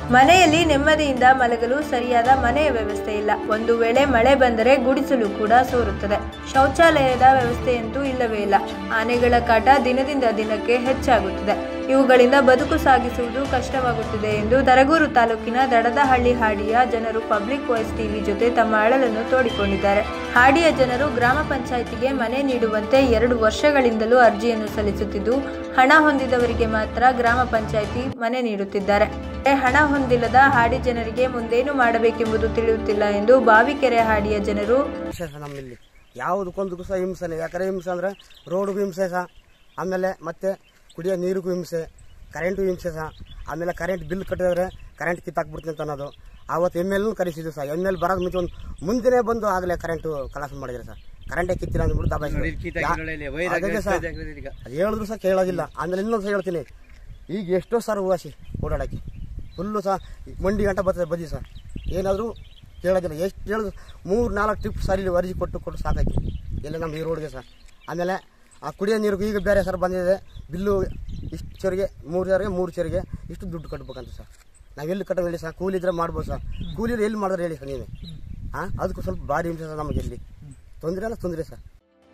ಮನೆಯಲ್ಲಿ ನೆಮ್ಮದಿಯಿಂದ ಮಲಗಲು ಸರಿಯಾದ ಮನೆಯ ವ್ಯವಸ್ಥೆ ಇಲ್ಲ. ಒಂದು ವೇಳೆ ಮಳೆ ಬಂದರೆ ಗುಡಿಸಲು ಕೂಡ ಸೋರುತ್ತದೆ. ಶೌಚಾಲಯದ ವ್ಯವಸ್ಥೆಯಂತೂ ಇಲ್ಲವೇ ಇಲ್ಲ. ಆನೆಗಳ ಕಾಟ ದಿನದಿಂದ ದಿನಕ್ಕೆ ಹೆಚ್ಚಾಗುತ್ತಿದೆ. ಇವುಗಳಿಂದ ಬದುಕು ಸಾಗಿಸುವುದು ಕಷ್ಟವಾಗುತ್ತಿದೆ ಎಂದು ತರಗೂರು ತಾಲೂಕಿನ ದಡದಹಳ್ಳಿ ಹಾಡಿಯ ಜನರು ಪಬ್ಲಿಕ್ ವಾಯ್ಸ್ ಟಿವಿ ಜೊತೆ ತಮ್ಮ ಅಳಲನ್ನು ತೋಡಿಕೊಂಡಿದ್ದಾರೆ. ಹಾಡಿಯ ಜನರು ಗ್ರಾಮ ಪಂಚಾಯಿತಿಗೆ ಮನೆ ನೀಡುವಂತೆ 2 ವರ್ಷಗಳಿಂದಲೂ ಅರ್ಜಿಯನ್ನು ಸಲ್ಲಿಸುತ್ತಿದ್ದು, ಹಣ ಹೊಂದಿದವರಿಗೆ ಮಾತ್ರ ಗ್ರಾಮ ಪಂಚಾಯಿತಿ ಮನೆ ನೀಡುತ್ತಿದ್ದಾರೆ. ಹಣ ಹೊಂದಿಲ್ಲದ ಹಾಡಿ ಜನರಿಗೆ ಮುಂದೇನು ಮಾಡಬೇಕೆಂಬುದು ತಿಳಿಯುತ್ತಿಲ್ಲ ಎಂದು ಬಾವಿಕೆರೆ ಹಾಡಿಯ ಜನರು ನಮ್ಮಲ್ಲಿ ಯಾವುದಕ್ಕೊಂದು ಸಹ ಹಿಂಸೆ. ಯಾಕಂದ್ರೆ ಹಿಂಸೆ ಅಂದ್ರೆ ರೋಡ್ಗೂ ಹಿಂಸೆ ಸಹ, ಆಮೇಲೆ ಮತ್ತೆ ಕುಡಿಯೋ ನೀರಿಗೂ ಹಿಂಸೆ, ಕರೆಂಟು ಹಿಂಸೆ ಸಹ. ಆಮೇಲೆ ಕರೆಂಟ್ ಬಿಲ್ ಕಟ್ಟಿದ್ರೆ ಕರೆಂಟ್ ಕಿತ್ತಾಕ್ಬಿಡ್ತೀನಿ ಅಂತ ಅನ್ನೋದು. ಆವತ್ತು ML ಕರೆಸಿದ್ವಿ ಸರ್. ML ಬರೋದು ಮುಂಚೆ ಒಂದು ಮುಂದಿನೇ ಬಂದು ಆಗಲೇ ಕರೆಂಟು ಕಲಾಸ ಮಾಡಿದ್ರೆ ಸರ್. ಕರೆಂಟೇ ಕಿತ್ತಿಲ್ಲ ಅಂದ್ಬಿಟ್ಟು ದಬಾಯಿಸಿದ್ರು ಸರ್. ಅದು ಹೇಳಿದ್ರು ಸಹ ಕೇಳೋದಿಲ್ಲ. ಆಮೇಲೆ ಇನ್ನೊಂದು ಸಹ ಹೇಳ್ತೀನಿ, ಈಗ ಎಷ್ಟೋ ಸರ್ ವಾಸಿ ಓಡಾಡೋಕ್ಕೆ ಫುಲ್ಲು ಸಹ ಮಂಡಿ ಗಂಟೆ ಬರ್ತದೆ ಬದಿ ಸರ್. ಏನಾದರೂ ಕೇಳೋದಿಲ್ಲ. ಎಷ್ಟು ಹೇಳಿದ್ರು 3-4 ಟ್ರಿಪ್ ಸರ್ ಇಲ್ಲಿ ಅರ್ಜಿ ಕೊಟ್ಟು ಸಾಕಾಯ್ತು ಎಲ್ಲ ನಮ್ಮ ಈ ರೋಡ್ಗೆ ಸರ್. ಆಮೇಲೆ ಆ ಕುಡಿಯೋ ನೀರಿಗೂ ಈಗ ಬೇರೆ ಸರ್ ಬಂದಿದೆ. ಬಿಲ್ಲು ಇಷ್ಟು ಚರಿಗೆ 3 ಚರಿಗೆ 3 ಚರಿಗೆ ಇಷ್ಟು ದುಡ್ಡು ಕಟ್ಬೇಕಂತ ಸರ್. ನಾವೆಲ್ಲಿ ಕಟ್ಟೋ ಹೇಳಿ ಸರ್, ಕೂಲಿ ಇದ್ರೆ ಮಾಡ್ಬೋದು ಸರ್. ಕೂಲಿ ಎಲ್ಲಿ ಮಾಡಿದ್ರೆ ಹೇಳಿ ಸರ್ ನೀವೇ. ಅದಕ್ಕೂ ಸ್ವಲ್ಪ ಭಾರಿ ಹಿಂಸೆ ಸರ್. ನಮಗೆ ಎಲ್ಲಿ ತೊಂದರೆ ಸರ್.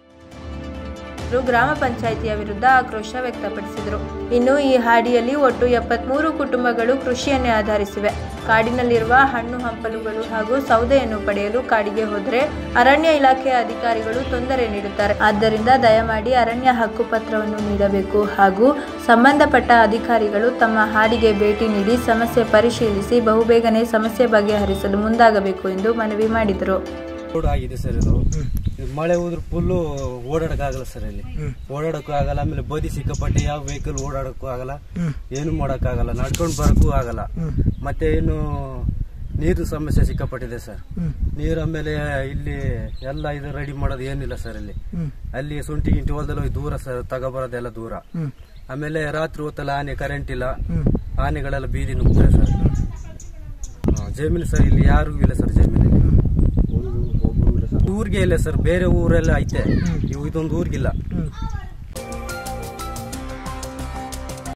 ಗ್ರಾಮ ಪಂಚಾಯಿತಿಯ ವಿರುದ್ಧ ಆಕ್ರೋಶ ವ್ಯಕ್ತಪಡಿಸಿದರು. ಇನ್ನು ಈ ಹಾಡಿಯಲ್ಲಿ ಒಟ್ಟು 73 ಕುಟುಂಬಗಳು ಕೃಷಿಯನ್ನೇ ಆಧರಿಸಿವೆ. ಕಾಡಿನಲ್ಲಿರುವ ಹಣ್ಣು ಹಂಪಲುಗಳು ಹಾಗೂ ಸೌದೆಯನ್ನು ಪಡೆಯಲು ಕಾಡಿಗೆ ಹೋದರೆ ಅರಣ್ಯ ಇಲಾಖೆಯ ಅಧಿಕಾರಿಗಳು ತೊಂದರೆ ನೀಡುತ್ತಾರೆ. ಆದ್ದರಿಂದ ದಯಮಾಡಿ ಅರಣ್ಯ ಹಕ್ಕುಪತ್ರವನ್ನು ನೀಡಬೇಕು ಹಾಗೂ ಸಂಬಂಧಪಟ್ಟ ಅಧಿಕಾರಿಗಳು ತಮ್ಮ ಹಾಡಿಗೆ ಭೇಟಿ ನೀಡಿ ಸಮಸ್ಯೆ ಪರಿಶೀಲಿಸಿ ಬಹುಬೇಗನೆ ಸಮಸ್ಯೆ ಬಗೆಹರಿಸಲು ಮುಂದಾಗಬೇಕು ಎಂದು ಮನವಿ ಮಾಡಿದರು. ರೋಡ್ ಆಗಿದೆ ಸರ್. ಇದು ಮಳೆ ಹೋದ್ರೆ ಫುಲ್ಲು ಓಡಾಡಕ್ಕಾಗಲ್ಲ ಸರ್. ಇಲ್ಲಿ ಓಡಾಡಕ್ಕೂ ಆಗಲ್ಲ. ಆಮೇಲೆ ಬದಿ ಸಿಕ್ಕಾಪಟ್ಟೆ ಯಾವ ವೆಹಿಕಲ್ ಓಡಾಡಕ್ಕೂ ಆಗಲ್ಲ, ಏನು ಮಾಡಕ್ಕಾಗಲ್ಲ, ನಡ್ಕೊಂಡು ಬರಕ್ಕೂ ಆಗಲ್ಲ. ಮತ್ತೆ ಏನು ನೀರು ಸಮಸ್ಯೆ ಸಿಕ್ಕಾಪಟ್ಟಿದೆ ಸರ್. ನೀರು ಆಮೇಲೆ ಇಲ್ಲಿ ಎಲ್ಲ ಇದು ರೆಡಿ ಮಾಡೋದು ಏನಿಲ್ಲ ಸರ್. ಅಲ್ಲಿ ಶುಂಠಿ ಗಿಂಟಿ ಹೊಲದಲ್ಲಿ ದೂರ ಸರ್, ತಗೋಬರೋದೆಲ್ಲ ದೂರ. ಆಮೇಲೆ ರಾತ್ರಿ ಹೊತ್ತಲ್ಲ ಆನೆ, ಕರೆಂಟ್ ಇಲ್ಲ, ಆನೆಗಳೆಲ್ಲ ಬೀದಿ ನುಗ್ತಾರೆ ಸರ್. ಜಮೀನು ಸರ್ ಇಲ್ಲಿ ಯಾರಿಗೂ ಇಲ್ಲ ಸರ್. ಜಮೀನಲ್ಲಿ ಊರಿಗೆ ಇಲ್ಲ ಸರ್, ಬೇರೆ ಊರೆಲ್ಲ ಐತೆ, ಇದೊಂದು ಊರಿಗಿಲ್ಲ.